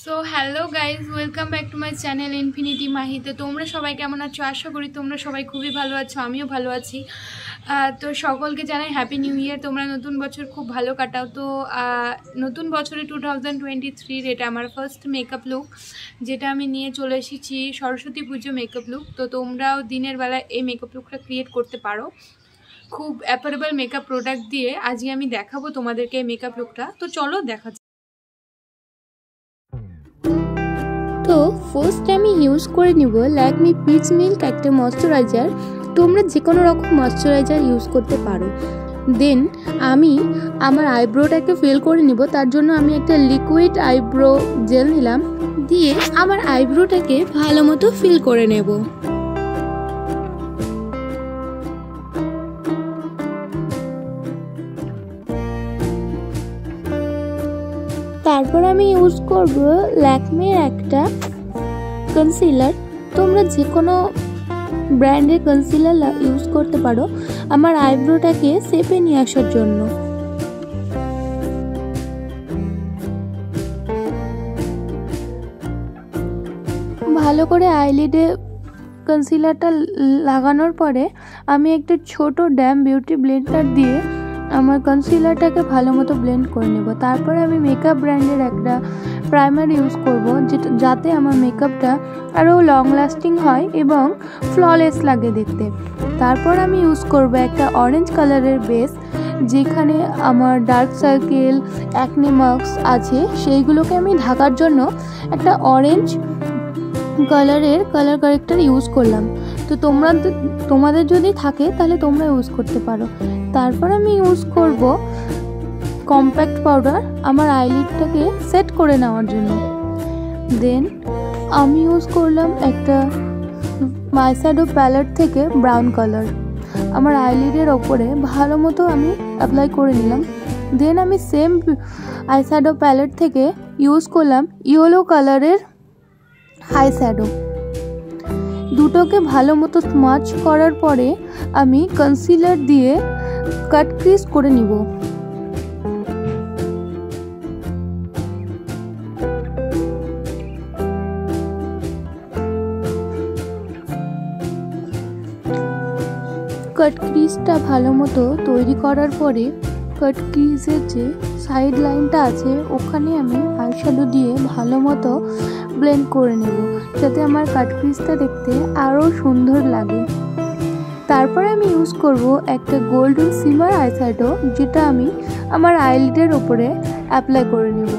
So hello guys, welcome back to my channel infinity মাহিতে। তোমরা সবাই কেমন আছো? আশা করি তোমরা সবাই খুবই ভালো আছো, আমিও ভালো আছি। তো সকলকে জানাই হ্যাপি নিউ ইয়ার। তোমরা নতুন বছর খুব ভালো কাটাও। তো নতুন বছরে 2023 এটা আমার ফার্স্ট মেকআপ লুক, যেটা আমি নিয়ে চলে এসেছি সরস্বতী পুজো মেকআপ লুক। তো তোমরাও দিনের বেলা এই মেকআপ লুকটা ক্রিয়েট করতে পারো খুব অ্যাফোর্ডেবল মেকআপ প্রোডাক্ট দিয়ে। আজকে আমি দেখাবো তোমাদেরকে এই মেকআপ লুকটা। তো চলো দেখা। তো ফার্স্ট আমি ইউজ করে নিব ল্যাকমি পিচ মিল্ক একটা ময়শ্চারাইজার। তোমরা যে কোনো রকম ময়শ্চারাইজার ইউজ করতে পারো। দেন আমি আমার আইব্রোটাকে ফিল করে নিব। তার জন্য আমি একটা লিকুইড আইব্রো জেল নিলাম, দিয়ে আমার আইব্রোটাকে ভালো মতো ফিল করে নেব। তারপর আমি ইউজ করব ল্যাকমির একটা কনসিলার। তোমরা যে কোনো ব্র্যান্ডের কনসিলার ইউজ করতে পারো আমার আইব্রোটাকে শেপে নিয়ে আসার জন্য। ভালো করে আইলিডে কনসিলারটা লাগানোর পরে আমি একটা ছোট ড্যাম বিউটি ব্লেন্ডার দিয়ে আমার কনসিলারটাকে ভালো মতো ব্লেন্ড করে নেব। তারপরে আমি মেকআপ ব্র্যান্ডের একটা প্রাইমার ইউজ করব, যাতে আমার মেকআপটা আরও লং লাস্টিং হয় এবং ফ্ললেস লাগে দেখতে। তারপর আমি ইউজ করব একটা অরেঞ্জ কালারের বেস, যেখানে আমার ডার্ক সার্কেল অ্যাকনে মার্কস আছে সেইগুলোকে আমি ঢাকার জন্য একটা অরেঞ্জ কালারের কালার কারেক্টার ইউজ করলাম। তো তোমাদের যদি থাকে তাহলে তোমরা ইউজ করতে পারো। তারপর আমি ইউজ করব কম্প্যাক্ট পাউডার আমার আইলিডটাকে সেট করে নেওয়ার জন্য। দেন আমি ইউজ করলাম একটা আইশ্যাডো প্যালেট থেকে ব্রাউন কালার আমার আইলিডের ওপরে ভালো মতো আমি অ্যাপ্লাই করে নিলাম। দেন আমি সেম আইশ্যাডো প্যালেট থেকে ইউজ করলাম ইয়েলো কালারের আইশ্যাডো। দুটোকে ভালো মতো স্মাচ করার পরে আমি কনসিলার দিয়ে কাট ক্রিজ করে নিব। কাট ক্রিজটা ভালো মতো তৈরি করার পরে কাট ক্রিজের যে সাইড লাইনটা আছে ওখানে আমি আইশ্যাডো দিয়ে ভালো মতো ব্লেন্ড করে নেব, যাতে আমার কাট ক্রিজটা দেখতে আরও সুন্দর লাগে। তারপরে আমি ইউজ করব একটা গোল্ডেন শিমার আইশ্যাডো, যেটা আমি আমার আইলিডের ওপরে অ্যাপ্লাই করে নেব।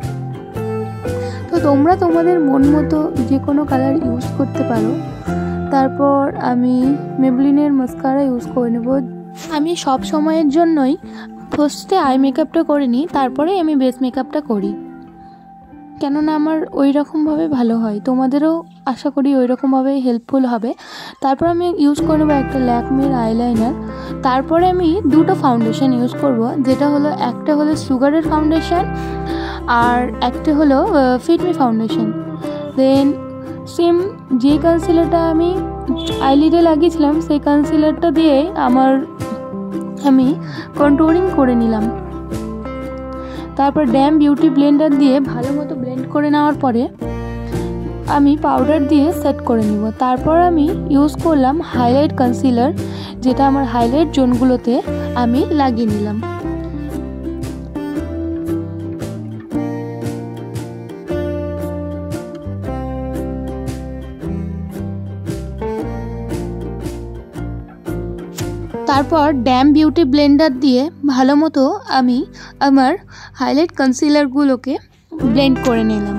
তো তোমরা তোমাদের মন মতো যে কোনো কালার ইউজ করতে পারো। তারপর আমি মেবলিনের মাস্কারা ইউজ করে নেব। আমি সব সময়ের জন্যই ফার্স্টে আই মেকআপটা করে নিই, তারপরে আমি বেস মেকআপটা করি, কেননা আমার ওই রকমভাবে ভালো হয়। তোমাদেরও আশা করি ওই রকমভাবে হেল্পফুল হবে। তারপর আমি ইউজ করব একটা ল্যাকমির আইলাইনার। তারপরে আমি দুটো ফাউন্ডেশন ইউজ করব, যেটা হলো একটা হলো সুগারের ফাউন্ডেশন আর একটা হলো ফিটমি ফাউন্ডেশন। দেন সেম যে কনসিলারটা আমি আইলিডে লাগিয়েছিলাম সেই কনসিলারটা দিয়ে আমি কন্ট্রোলিং করে নিলাম। তারপর ড্যাম বিউটি ব্লেন্ডার দিয়ে ভালো মতো ব্লেন্ড করে নেওয়ার পরে আমি পাউডার দিয়ে সেট করে নিব। তারপর আমি ইউজ করলাম হাইলাইট কনসিলার, যেটা আমার হাইলাইট জোনগুলোতে আমি লাগিয়ে নিলাম। তারপর ড্যাম বিউটি ব্লেন্ডার দিয়ে ভালো মতো আমি আমার হাইলাইট কনসিলারগুলোকে ব্লেন্ড করে নিলাম।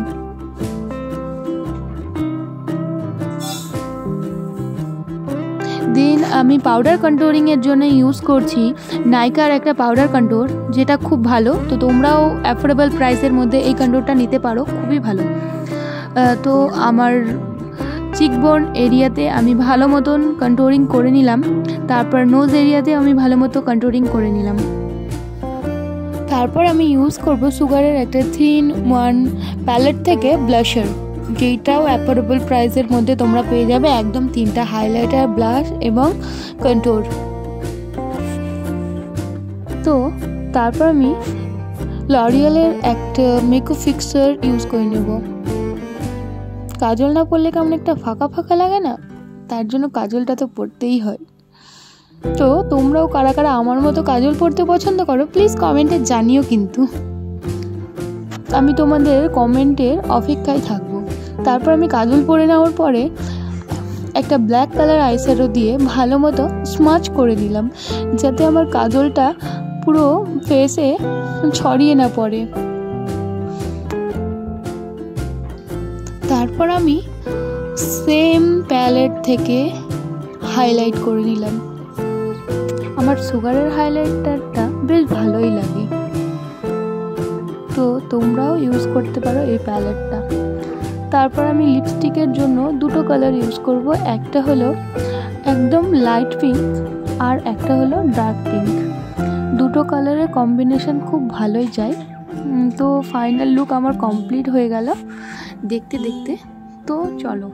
দেন আমি পাউডার কন্ট্রোলিংয়ের জন্য ইউজ করছি নাইকার একটা পাউডার কন্ট্রোর, যেটা খুব ভালো। তো তোমরাও অ্যাফোর্ডেবল প্রাইসের মধ্যে এই কন্ট্রোরটা নিতে পারো, খুবই ভালো। তো আমার চিকবোন এরিয়াতে আমি ভালো মতন কন্ট্রোলিং করে নিলাম। তারপর নোজ এরিয়াতে আমি ভালো মতো কন্ট্রোলিং করে নিলাম। তারপর আমি ইউজ করব সুগারের একটা 3-in-1 প্যালেট থেকে ব্লাশার, যেটাও অ্যাফোর্ডেবল প্রাইসের মধ্যে তোমরা পেয়ে যাবে। একদম 3টা হাইলাইটার, ব্লাশ এবং কন্ট্রোর। তো তারপর আমি লরিয়ালের একটা মেকআপ ফিক্সার ইউজ করে নেব। কাজল না পরলে কেমন একটা ফাঁকা ফাঁকা লাগে না, তার জন্য কাজলটা তো পরতেই হয়। তো তোমরাও কারা কারা আমার মতো কাজল পরতে পছন্দ করো প্লিজ কমেন্টে জানিও, কিন্তু আমি তোমাদের কমেন্টের অপেক্ষায় থাকবো। তারপর আমি কাজল পরে নেওয়ার পরে একটা ব্ল্যাক কালার আইশ্যাডো দিয়ে ভালো মতো স্মাচ করে দিলাম, যাতে আমার কাজলটা পুরো ফেসে ছড়িয়ে না পড়ে। তারপর আমি সেম প্যালেট থেকে হাইলাইট করে নিলাম। আমার সুগারের হাইলাইটারটা বেশ ভালোই লাগে, তো তোমরাও ইউজ করতে পারো এই প্যালেটটা। তারপর আমি লিপস্টিকের জন্য দুটো কালার ইউজ করব, একটা হলো একদম লাইট পিঙ্ক আর একটা হলো ডার্ক পিঙ্ক। দুটো কালারের কম্বিনেশন খুব ভালোই যায়। তো ফাইনাল লুক আমার কমপ্লিট হয়ে গেল দেখতে দেখতে। তো চলো,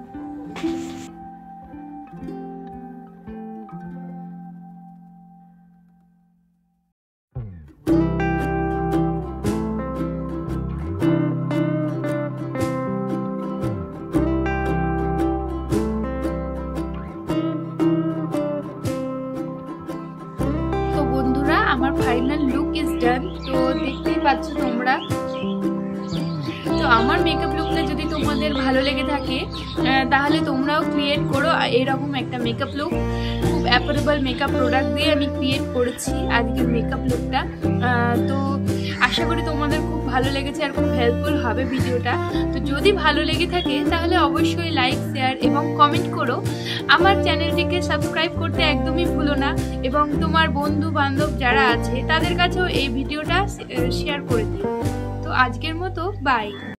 আমার ফাইনাল লুক ইজ ডান। তো দেখতেই পাচ্ছ তোমরা। তো আমার মেকআপ লুকটা যদি তোমাদের ভালো লেগে থাকে তাহলে তোমরাও ক্রিয়েট করো এরকম একটা মেকআপ লুক। খুব অ্যাফোর্ডেবল মেকআপ প্রোডাক্ট দিয়ে আমি ক্রিয়েট করেছি আজকের মেকআপ লুকটা। তো আশা করি তোমাদের খুব ভালো লেগেছে আর খুব হেল্পফুল হবে ভিডিওটা। তো যদি ভালো লেগে থাকে তাহলে অবশ্যই লাইক, শেয়ার এবং কমেন্ট করো। আমার চ্যানেলটিকে সাবস্ক্রাইব করতে একদমই ভুলো না, এবং তোমার বন্ধু বান্ধব যারা আছে তাদের কাছেও এই ভিডিওটা শেয়ার করে দিও। তো আজকের মতো বাই।